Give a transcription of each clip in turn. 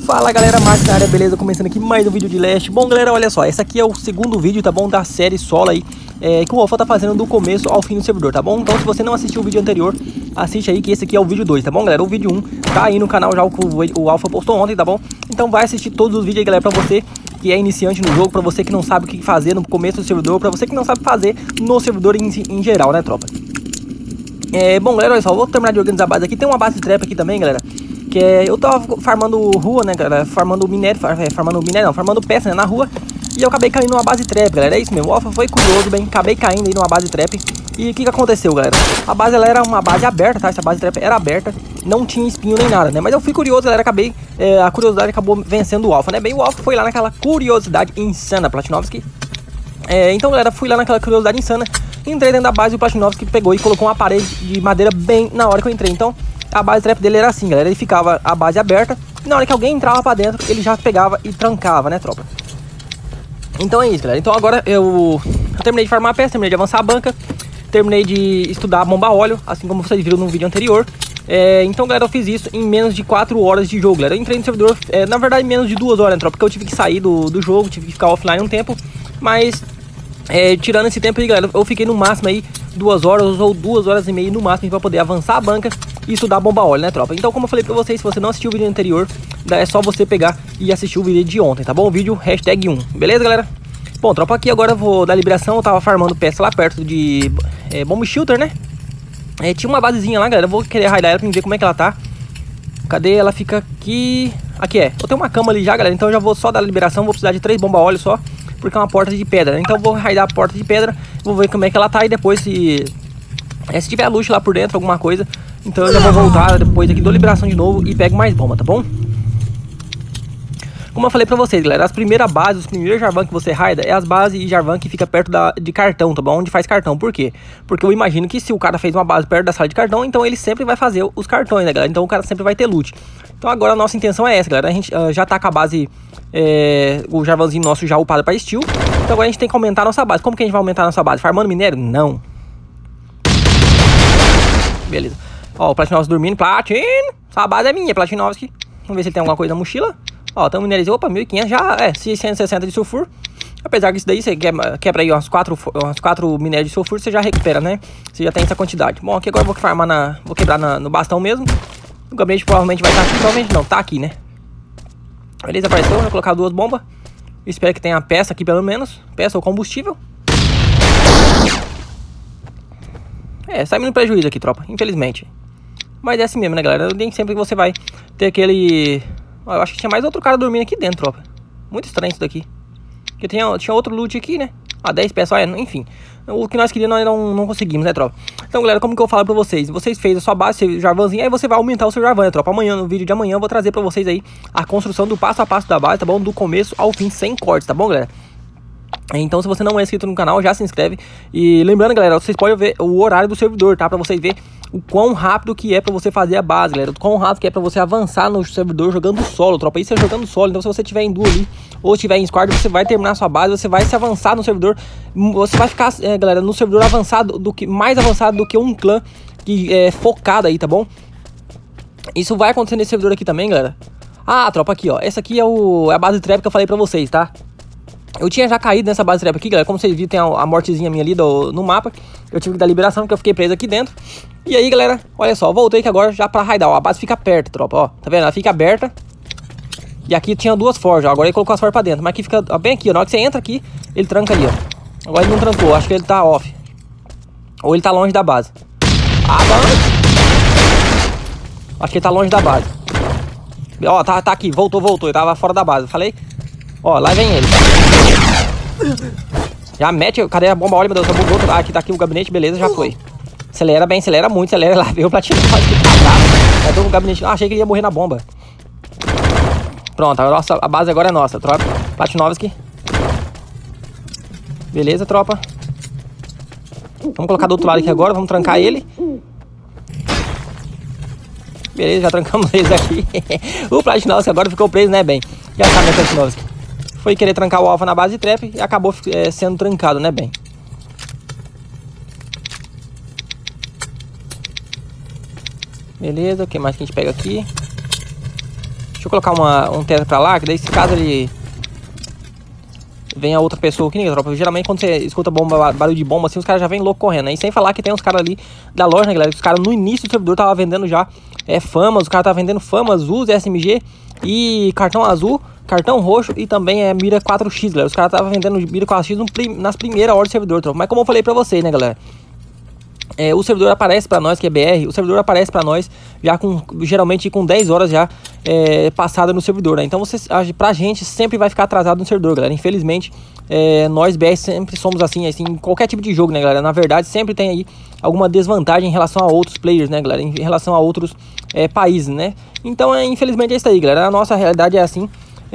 Fala galera, Max na área, beleza? Começando aqui mais um vídeo de Last. Bom galera, olha só, esse aqui é o segundo vídeo, tá bom? Da série solo aí, que o Alpha tá fazendo do começo ao fim do servidor, tá bom? Então se você não assistiu o vídeo anterior, assiste aí que esse aqui é o vídeo 2, tá bom galera? O vídeo 1 tá aí no canal já, o Alpha postou ontem, tá bom? Então vai assistir todos os vídeos aí galera, pra você que é iniciante no jogo, pra você que não sabe o que fazer no começo do servidor, pra você que não sabe fazer no servidor em geral, né tropa? Bom galera, olha só, vou terminar de organizar a base aqui. Tem uma base de trap aqui também galera, que eu tava farmando rua, né, galera, farmando peça, né, na rua, e eu acabei caindo numa base trap, galera, é isso mesmo, o Alpha foi curioso, bem, acabei caindo aí numa base trap, e o que aconteceu, galera? A base, ela era uma base aberta, tá, essa base trap era aberta, não tinha espinho nem nada, né, mas eu fui curioso, galera, acabei, a curiosidade acabou vencendo o Alpha, né, bem, o Alpha foi lá naquela curiosidade insana, Platinovski, então, galera, fui lá naquela curiosidade insana, entrei dentro da base e o Platinovski pegou e colocou uma parede de madeira bem na hora que eu entrei, então a base trap dele era assim, galera, ele ficava a base aberta, e na hora que alguém entrava pra dentro, ele já pegava e trancava, né, tropa? Então é isso, galera, então agora eu terminei de farmar a peça, terminei de avançar a banca, terminei de estudar a bomba óleo, assim como vocês viram no vídeo anterior, então, galera, eu fiz isso em menos de 4 horas de jogo, galera, eu entrei no servidor, na verdade, menos de 2 horas, né, tropa, porque eu tive que sair do jogo, tive que ficar offline um tempo, mas... tirando esse tempo aí, galera, eu fiquei no máximo aí 2 horas ou 2 horas e meia no máximo pra poder avançar a banca e estudar a bomba óleo, né, tropa? Então, como eu falei pra vocês, se você não assistiu o vídeo anterior, é só você pegar e assistir o vídeo de ontem, tá bom? O vídeo hashtag 1, beleza, galera? Bom, tropa, aqui agora eu vou dar liberação, eu tava farmando peça lá perto de Bomb Shelter, né? Tinha uma basezinha lá, galera, eu vou querer raidar ela pra ver como é que ela tá. Cadê? Ela fica aqui... Aqui eu tenho uma cama ali já, galera, então eu já vou só dar liberação, vou precisar de 3 bomba óleo só, porque é uma porta de pedra, né? Então eu vou raidar a porta de pedra, vou ver como é que ela tá e depois se tiver luz lá por dentro, alguma coisa, então eu já vou voltar depois aqui, dou liberação de novo e pego mais bomba, tá bom? Como eu falei pra vocês, galera, as primeiras bases, os primeiros Jarvan que você raida é as bases de Jarvan que fica perto de cartão, tá bom? Onde faz cartão, por quê? Porque eu imagino que se o cara fez uma base perto da sala de cartão, então ele sempre vai fazer os cartões, né, galera? Então o cara sempre vai ter loot. Então agora a nossa intenção é essa, galera, a gente já tá com a base, o Jarvanzinho nosso já upado pra Steel, então agora a gente tem que aumentar a nossa base. Como que a gente vai aumentar a nossa base? Farmando minério? Não. Beleza. Ó, o Platinovski dormindo, essa base é minha, Platinovski. Vamos ver se ele tem alguma coisa na mochila. Ó, tem um minérios, opa, 1500 já, 660 de sulfur. Apesar que isso daí, você quebra aí umas 4 minérios de sulfur, você já recupera, né? Você já tem essa quantidade. Bom, aqui agora eu vou farmar vou quebrar no bastão mesmo. O gabinete provavelmente vai estar aqui, provavelmente não, tá aqui, né? Beleza, apareceu, vou colocar 2 bombas. Espero que tenha peça aqui pelo menos. Peça ou combustível. Sai no prejuízo aqui, tropa, infelizmente. Mas é assim mesmo, né, galera? Nem sempre que você vai ter aquele... Eu acho que tinha mais outro cara dormindo aqui dentro, tropa. Muito estranho isso daqui. Porque tinha outro loot aqui, né? 10 peças, enfim. O que nós queríamos, nós não conseguimos, né, tropa? Então, galera, como que eu falo pra vocês? Vocês fez a sua base, seu Jarvanzinho, aí você vai aumentar o seu Jarvan, né, tropa? Amanhã, no vídeo de amanhã, eu vou trazer pra vocês aí a construção do passo a passo da base, tá bom? Do começo ao fim, sem cortes, tá bom, galera? Então, se você não é inscrito no canal, já se inscreve. E lembrando, galera, vocês podem ver o horário do servidor, tá? Pra vocês verem o quão rápido que é pra você fazer a base, galera. O quão rápido que é pra você avançar no servidor jogando solo, tropa. Isso é jogando solo. Então, se você tiver em duo ali, ou tiver em squad, você vai terminar a sua base, você vai se avançar no servidor. Você vai ficar, galera, no servidor avançado, mais avançado do que um clã que é focado aí, tá bom? Isso vai acontecer nesse servidor aqui também, galera. Ah, tropa, aqui, ó. Essa aqui é a base trap que eu falei pra vocês, tá? Eu tinha já caído nessa base trap aqui, galera. Como vocês viram, tem a mortezinha minha ali no mapa. Eu tive que dar liberação porque eu fiquei preso aqui dentro. E aí, galera, olha só, voltei aqui agora já pra raidar, ó. A base fica perto, tropa, ó. Tá vendo? Ela fica aberta. E aqui tinha 2 forjas, ó. Agora ele colocou as forjas pra dentro. Mas aqui fica, ó, bem aqui, ó. Na hora que você entra aqui, ele tranca ali, ó. Agora ele não trancou, acho que ele tá off. Ou ele tá longe da base. Acho que ele tá longe da base. Ó, tá aqui, voltou. Ele tava fora da base, falei. Ó, lá vem ele. Já mete, cadê a bomba? Olha, meu Deus, só bugou. Aqui tá aqui o gabinete, beleza, já foi. Acelera bem, acelera muito, acelera lá. Veio o Platino, quase que tá bravo. Já tô com o gabinete. Achei que ele ia morrer na bomba. Pronto, a base agora é nossa, tropa. Platinovski. Beleza, tropa. Vamos colocar do outro lado aqui agora, vamos trancar ele. Beleza, já trancamos eles aqui. O Platinovski agora ficou preso, né, bem? Já sabe, né, Platinovski? Foi querer trancar o Alpha na base de trap e acabou sendo trancado, né, bem? Beleza, o que mais que a gente pega aqui? Deixa eu colocar um teto pra lá, que daí se caso ele vem a outra pessoa aqui, né, tropa? Geralmente quando você escuta bomba, barulho de bomba, assim, os caras já vêm louco correndo, né? E sem falar que tem uns caras ali da loja, né, galera? Os caras no início do servidor tava vendendo já famas, os caras tava vendendo famas, Uzi, SMG e cartão azul, cartão roxo e também mira 4x, galera. Os caras tava vendendo mira 4x nas primeiras horas do servidor, tropa. Mas como eu falei pra vocês, né, galera? O servidor aparece pra nós, que é BR, o servidor aparece pra nós já geralmente com 10 horas já passada no servidor, né? Então pra gente sempre vai ficar atrasado no servidor, galera. Infelizmente, nós BR sempre somos assim, em qualquer tipo de jogo, né, galera? Na verdade, sempre tem aí alguma desvantagem em relação a outros players, né, galera? Em relação a outros países, né? Então, infelizmente é isso aí, galera. A nossa realidade é assim.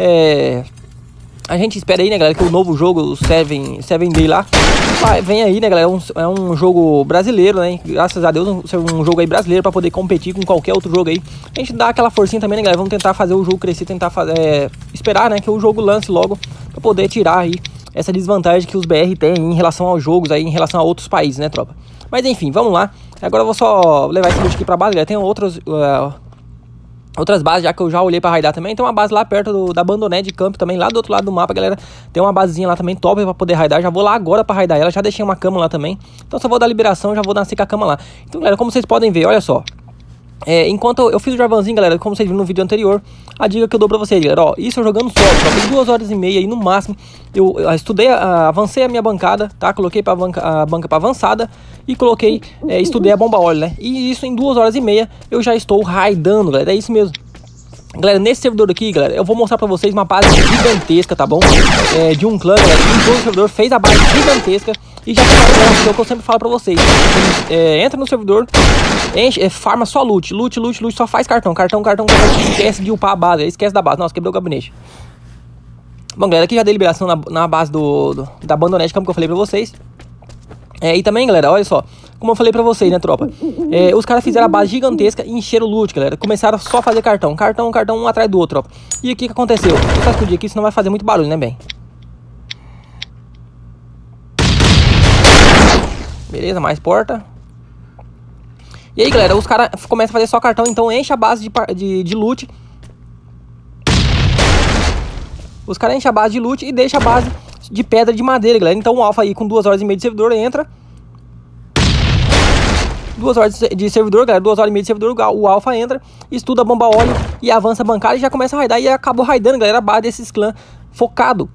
A gente espera aí, né, galera, que o novo jogo, o Seven Day lá, vem aí, né, galera. É um jogo brasileiro, né? Graças a Deus, um jogo aí brasileiro pra poder competir com qualquer outro jogo aí. A gente dá aquela forcinha também, né, galera? Vamos tentar fazer o jogo crescer, tentar esperar, né, que o jogo lance logo pra poder tirar aí essa desvantagem que os BR têm em relação aos jogos aí, em relação a outros países, né, tropa? Mas enfim, vamos lá. Agora eu vou só levar esse bicho aqui pra base, galera. Tem outras bases já que eu já olhei pra raidar também. Tem uma base lá perto da Bandoné de Campo também, lá do outro lado do mapa, galera. Tem uma basezinha lá também top pra poder raidar. Já vou lá agora pra raidar ela, já deixei uma cama lá também. Então só vou dar liberação, já vou nascer com a cama lá. Então, galera, como vocês podem ver, olha só. Enquanto eu fiz o Jarvanzinho, galera, como vocês viram no vídeo anterior, a dica que eu dou pra vocês, galera, ó, isso eu jogando solo, só 2 horas e meia aí no máximo. Eu estudei, avancei a minha bancada, tá? Coloquei a banca pra avançada e coloquei, estudei a bomba óleo, né? E isso em 2 horas e meia eu já estou raidando, galera, é isso mesmo. Galera, nesse servidor aqui, galera, eu vou mostrar pra vocês uma base gigantesca, tá bom? De um clã, galera, que todo o servidor fez a base gigantesca. E já tem o que eu sempre falo pra vocês. Entra no servidor, farma só loot, só faz cartão. Esquece de upar a base, esquece da base. Nossa, quebrou o gabinete. Bom, galera, aqui já dei liberação na base da Bandoné de Campo que eu falei pra vocês. E também, galera, olha só, como eu falei pra vocês, né, tropa? Os caras fizeram a base gigantesca e encheram o loot, galera. Começaram só a fazer cartão, um atrás do outro, tropa. E o que aconteceu? Vou só explodir aqui, senão vai fazer muito barulho, né, bem? Beleza, mais porta. E aí, galera, os caras começam a fazer só cartão, então enche a base de loot. Os caras enchem a base de loot e deixa a base de pedra de madeira, galera. Então o Alpha aí com 2 horas e meia de servidor entra. 2 horas de servidor, galera, 2 horas e meia de servidor, o Alpha entra, estuda a bomba óleo e avança a bancada e já começa a raidar. E acabou raidando, galera, a base desses clãs focado.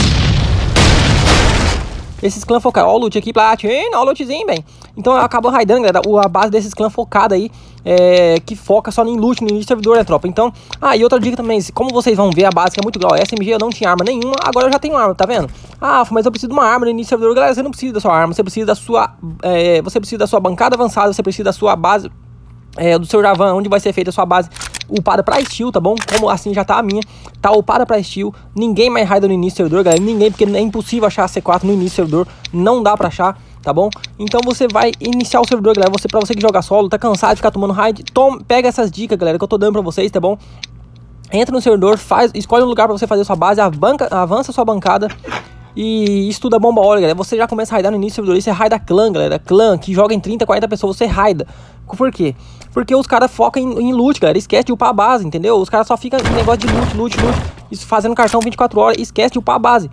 Esses clãs focados, ó o loot aqui, platina, ó o lootzinho, bem. Então acabou raidando, galera, a base desses clãs focada aí, que foca só em loot, no início do servidor, né, tropa? Então, e outra dica também, como vocês vão ver a base que é muito legal, SMG eu não tinha arma nenhuma, agora eu já tenho arma, tá vendo? Mas eu preciso de uma arma no início do servidor, galera, você não precisa da sua arma, você precisa da sua bancada avançada, você precisa da sua base, do seu Javan, onde vai ser feita a sua base upada pra estilo, tá bom? Como assim já tá a minha, tá upada pra estilo. Ninguém mais raida no início do servidor, galera. Ninguém, porque é impossível achar a C4 no início do servidor. Não dá pra achar, tá bom? Então você vai iniciar o servidor, galera. Pra você que joga solo, tá cansado de ficar tomando raid, pega essas dicas, galera, que eu tô dando pra vocês, tá bom? Entra no servidor, escolhe um lugar pra você fazer a sua base, avança a sua bancada e estuda a bomba óleo, galera. Você já começa a raidar no início do servidor. Isso é raida clã, galera. Clã que joga em 30, 40 pessoas, você raida. Por quê? Porque os caras focam em loot, galera. Esquece de upar a base, entendeu? Os caras só ficam em negócio de loot. Isso, fazendo cartão 24 horas. Esquece de upar a base.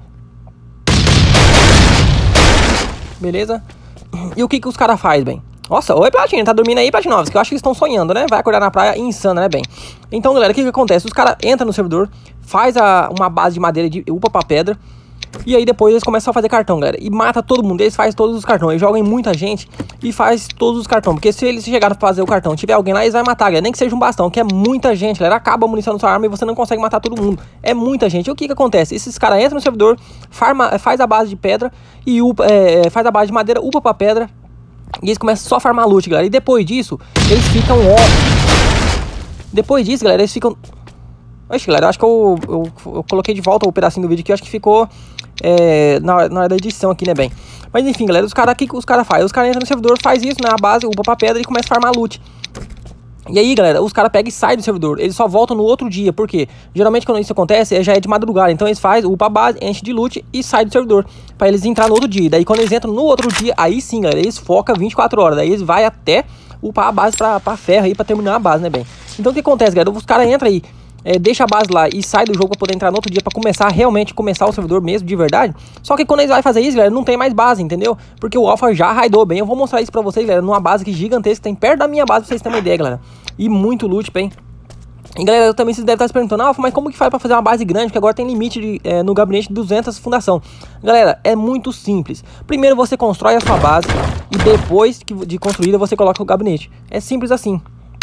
Beleza? E o que os caras fazem, bem? Nossa, oi, Platina. Tá dormindo aí, Platinovski? Que eu acho que eles estão sonhando, né? Vai acordar na praia insano, né, bem? Então, galera, o que acontece? Os caras entram no servidor, faz uma base de madeira, upa pra pedra. E aí depois eles começam a fazer cartão, galera. E mata todo mundo, eles fazem todos os cartões. Eles jogam em muita gente e faz todos os cartões. Porque se eles chegarem a fazer o cartão, tiver alguém lá, eles vão matar, galera. Nem que seja um bastão, que é muita gente, galera. Acaba a munição na sua arma e você não consegue matar todo mundo. É muita gente. E o que acontece? Esses caras entram no servidor, faz a base de pedra e faz a base de madeira, upa pra pedra. E eles começam só a farmar loot, galera. E depois disso, eles ficam Depois disso, galera, eles ficam... Oxe, galera, acho que eu coloquei de volta o pedacinho do vídeo aqui. Acho que ficou na hora da edição aqui, né, bem? Mas enfim, galera, o que os caras fazem? Os caras entram no servidor, faz isso, na base, upa pra pedra e começa a farmar loot. E aí, galera, os caras pegam e saem do servidor. Eles só voltam no outro dia, porque geralmente quando isso acontece, já é de madrugada. Então eles fazem, upa a base, enche de loot e sai do servidor, pra eles entrar no outro dia. Daí quando eles entram no outro dia, aí sim, galera, eles focam 24 horas. Daí eles vai até upar a base pra ferro aí, pra terminar a base, né, bem? Então o que acontece, galera? Os caras entram aí, deixa a base lá e sai do jogo pra poder entrar no outro dia pra começar, realmente começar o servidor mesmo, de verdade. Só que quando eles vão fazer isso, galera, não tem mais base, entendeu? Porque o Alpha já raidou bem. Eu vou mostrar isso pra vocês, galera, numa base que gigantesca, tem perto da minha base, pra vocês terem uma ideia, galera. E muito loot, bem. E galera, também vocês devem estar se perguntando, Alpha, mas como que faz pra fazer uma base grande, que agora tem limite no gabinete de 200 fundação? Galera, é muito simples. Primeiro você constrói a sua base e depois de construída você coloca o gabinete. É simples assim.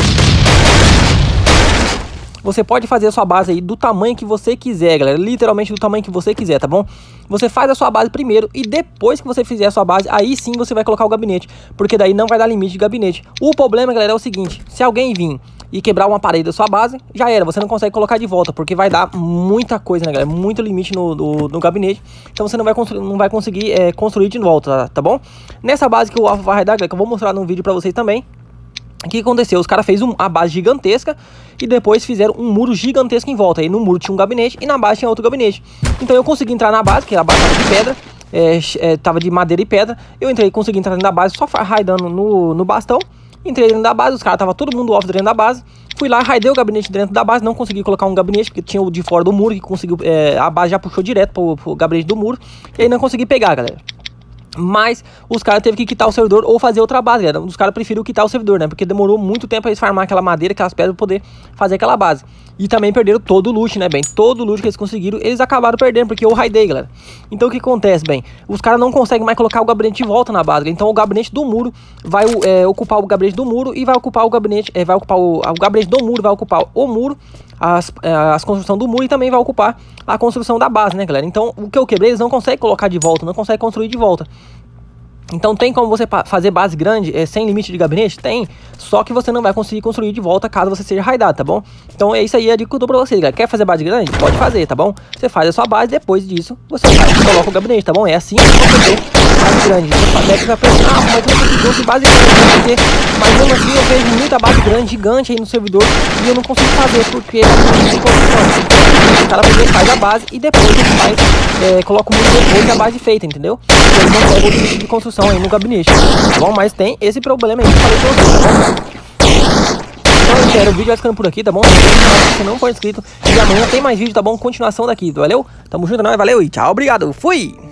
Você pode fazer a sua base aí do tamanho que você quiser, galera. Literalmente do tamanho que você quiser, tá bom? Você faz a sua base primeiro e depois que você fizer a sua base, aí sim você vai colocar o gabinete. Porque daí não vai dar limite de gabinete. O problema, galera, é o seguinte. Se alguém vir e quebrar uma parede da sua base, já era. Você não consegue colocar de volta, porque vai dar muita coisa, né, galera? Muito limite no gabinete. Então você não vai conseguir construir de volta, tá bom? Nessa base que o Alpha vai dar, galera, que eu vou mostrar num vídeo pra vocês também. O que aconteceu? Os caras fez a base gigantesca e depois fizeram um muro gigantesco em volta. Aí no muro tinha um gabinete e na base tinha outro gabinete. Então eu consegui entrar na base, que a base tava de pedra, tava de madeira e pedra. Eu entrei, consegui entrar dentro da base só raidando no bastão. Entrei dentro da base, os caras tava todo mundo off dentro da base. Fui lá, raidei o gabinete dentro da base, não consegui colocar um gabinete, porque tinha o de fora do muro, que conseguiu, a base já puxou direto pro gabinete do muro. E aí não consegui pegar, galera. Mas os caras teve que quitar o servidor ou fazer outra base, galera. Os caras preferiram quitar o servidor, né? Porque demorou muito tempo pra eles farmar aquela madeira, aquelas pedras pra poder fazer aquela base. E também perderam todo o loot, né, bem? Todo o loot que eles conseguiram, eles acabaram perdendo, porque eu raidei, galera. Então o que acontece, bem? Os caras não conseguem mais colocar o gabinete de volta na base, galera. Então o gabinete do muro vai ocupar o gabinete do muro e vai ocupar o gabinete, o gabinete do muro vai ocupar o muro, as construções do muro e também vai ocupar a construção da base, né, galera? Então o que eu quebrei, eles não conseguem colocar de volta, não conseguem construir de volta. Então tem como você fazer base grande sem limite de gabinete? Tem, só que você não vai conseguir construir de volta caso você seja raidado, tá bom? Então é isso aí, a dica que eu dou pra vocês, galera. Quer fazer base grande? Pode fazer, tá bom? Você faz a sua base, depois disso você coloca o gabinete, tá bom? É assim que você tem base grande. Você vai pensar, mas eu não consigo construir base grande, mas mesmo assim eu vejo muita base grande, gigante aí no servidor e eu não consigo fazer, porque é muito construção. O cara primeiro faz a base e depois ele faz, coloca o muro depois da base feita, entendeu? Ele não pega o limite de construção aí no gabinete, tá bom? Mas tem esse problema aí que eu falei pra vocês, tá bom? Então, galera, o vídeo vai ficando por aqui, tá bom? Se você não for inscrito, e amanhã tem mais vídeo, tá bom? Continuação daqui, valeu? Tamo junto, não, valeu e tchau, obrigado, fui!